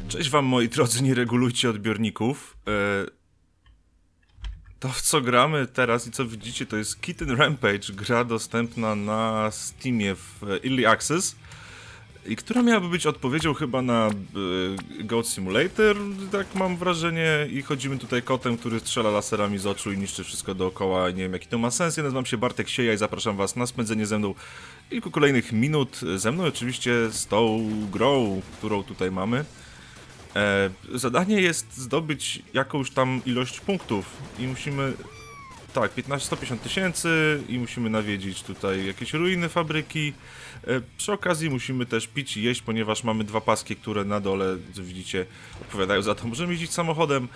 Cześć wam, moi drodzy, nie regulujcie odbiorników. To, w co gramy teraz i co widzicie, to jest Kitten Rampage, gra dostępna na Steamie w Early Access i która miałaby być odpowiedzią chyba na Goat Simulator, tak mam wrażenie, i chodzimy tutaj kotem, który strzela laserami z oczu i niszczy wszystko dookoła. Nie wiem, jaki to ma sens. Ja nazywam się Bartek Sieja i zapraszam was na spędzenie ze mną kilku kolejnych minut. Ze mną oczywiście z tą grą, którą tutaj mamy. Zadanie jest zdobyć jakąś tam ilość punktów i musimy, tak, 150 tysięcy i musimy nawiedzić tutaj jakieś ruiny fabryki. Przy okazji musimy też pić i jeść, ponieważ mamy dwa paski, które na dole, widzicie, odpowiadają za to. Możemy jeździć samochodem.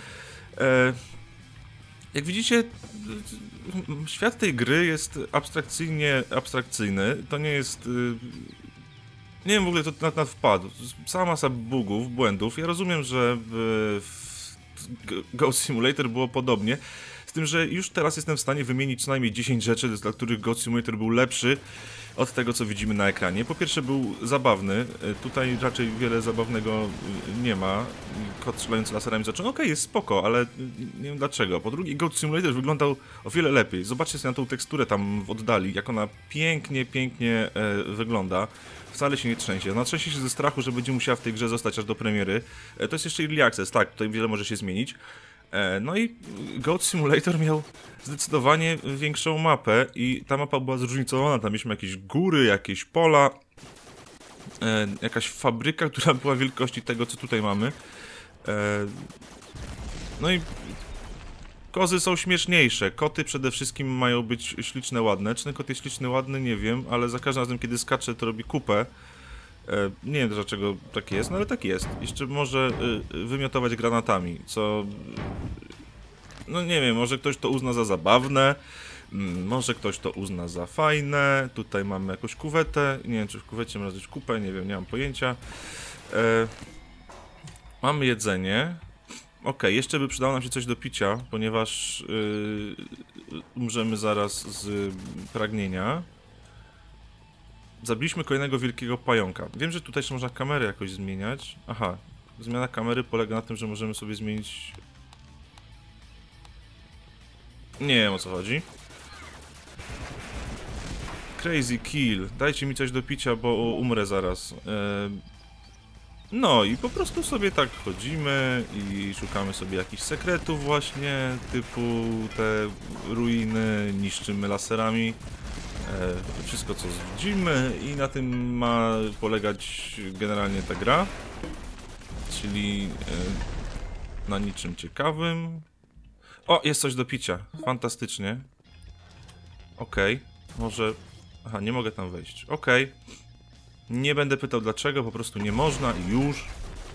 Jak widzicie, świat tej gry jest abstrakcyjny. To nie jest... Nie wiem, w ogóle to na wpadł. Cała masa bugów, błędów. Ja rozumiem, że w Goat Simulator było podobnie. Z tym, że już teraz jestem w stanie wymienić co najmniej 10 rzeczy, dla których Goat Simulator był lepszy od tego, co widzimy na ekranie. Po pierwsze, był zabawny. Tutaj raczej wiele zabawnego nie ma. Kot strzelający laserami zaczął. Okej, jest spoko, ale nie wiem dlaczego. Po drugie, Goat Simulator wyglądał o wiele lepiej. Zobaczcie sobie na tą teksturę tam w oddali, jak ona pięknie wygląda. Wcale się nie trzęsie. Ona trzęsie się ze strachu, że będzie musiała w tej grze zostać aż do premiery. To jest jeszcze Early Access, tak, tutaj wiele może się zmienić. No i Goat Simulator miał zdecydowanie większą mapę i ta mapa była zróżnicowana. Tam mieliśmy jakieś góry, jakieś pola, jakaś fabryka, która była wielkości tego, co tutaj mamy. No i kozy są śmieszniejsze. Koty przede wszystkim mają być śliczne, ładne. Czy ten kot jest śliczny, ładny? Nie wiem, ale za każdym razem, kiedy skacze, to robi kupę. Nie wiem dlaczego tak jest, no ale tak jest. Jeszcze może wymiotować granatami, co... No nie wiem, może ktoś to uzna za zabawne, może ktoś to uzna za fajne. Tutaj mamy jakąś kuwetę, nie wiem, czy w kuwecie można zrobić kupę, nie wiem, nie mam pojęcia. Mamy jedzenie. Okej, jeszcze by przydało nam się coś do picia, ponieważ umrzemy zaraz z pragnienia. Zabiliśmy kolejnego wielkiego pająka. Wiem, że tutaj jeszcze można kamerę jakoś zmieniać. Aha, zmiana kamery polega na tym, że możemy sobie zmienić... Nie wiem, o co chodzi. Crazy kill. Dajcie mi coś do picia, bo umrę zaraz. No i po prostu sobie tak chodzimy i szukamy sobie jakichś sekretów właśnie, typu te ruiny, niszczymy laserami. Wszystko, co widzimy, i na tym ma polegać generalnie ta gra, czyli na niczym ciekawym. O, jest coś do picia, fantastycznie. Okej, może... Aha, nie mogę tam wejść, okej. Nie będę pytał dlaczego, po prostu nie można i już.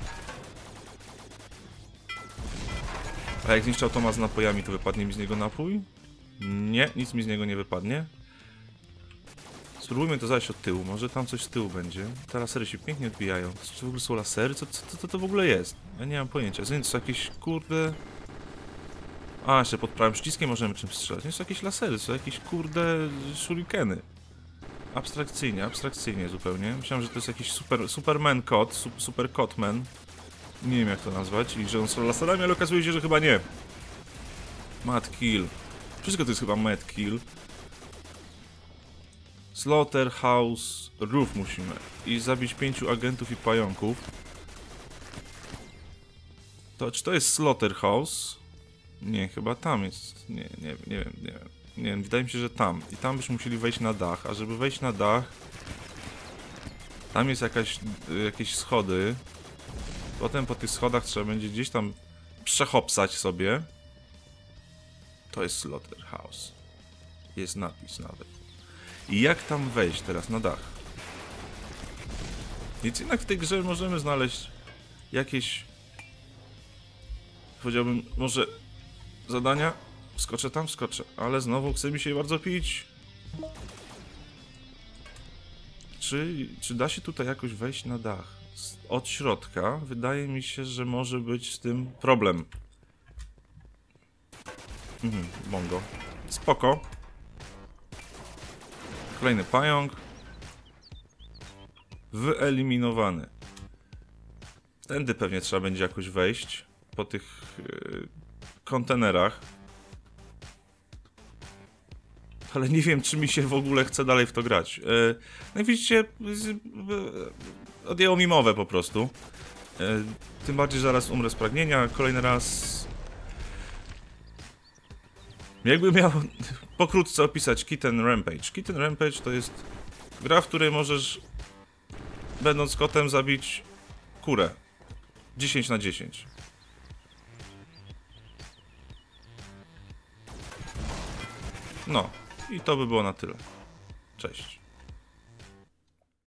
A jak zniszczę automat z napojami, to wypadnie mi z niego napój? Nie, nic mi z niego nie wypadnie. Spróbujmy to zajść od tyłu, może tam coś z tyłu będzie. Te lasery się pięknie odbijają. To w ogóle są lasery? Co to w ogóle jest? Ja nie mam pojęcia. To są jakieś, kurde... A, jeszcze pod prawym przyciskiem możemy czymś strzelać. Nie są jakieś lasery, są jakieś, kurde, shurikeny. Abstrakcyjnie zupełnie. Myślałem, że to jest jakiś Superman kot, super Kotman. Nie wiem, jak to nazwać, i że on strzela laserami, ale okazuje się, że chyba nie. Mad Kill. Wszystko to jest chyba Mad Kill. Slaughterhouse Roof musimy. I zabić 5 agentów i pająków. To, czy to jest Slaughterhouse? Nie, chyba tam jest. Nie wiem, wydaje mi się, że tam. I tam byśmy musieli wejść na dach, a żeby wejść na dach... Tam jest jakieś schody. Potem po tych schodach trzeba będzie gdzieś tam przechopsać sobie. To jest Slaughterhouse. Jest napis nawet. I jak tam wejść teraz na dach? Więc jednak w tej grze możemy znaleźć jakieś... Powiedziałbym, może zadania? Wskoczę tam, wskoczę, ale znowu chce mi się bardzo pić. Czy da się tutaj jakoś wejść na dach? Od środka wydaje mi się, że może być z tym problem. Bongo. Spoko. Kolejny pająk. Wyeliminowany. Tędy pewnie trzeba będzie jakoś wejść. Po tych kontenerach. Ale nie wiem, czy mi się w ogóle chce dalej w to grać. No i widzicie, odjęło mi mowę po prostu. Tym bardziej, że zaraz umrę z pragnienia. Kolejny raz... Jakbym miał pokrótce opisać Kitten Rampage. Kitten Rampage to jest gra, w której możesz, będąc kotem, zabić kurę. 10 na 10. No, i to by było na tyle. Cześć.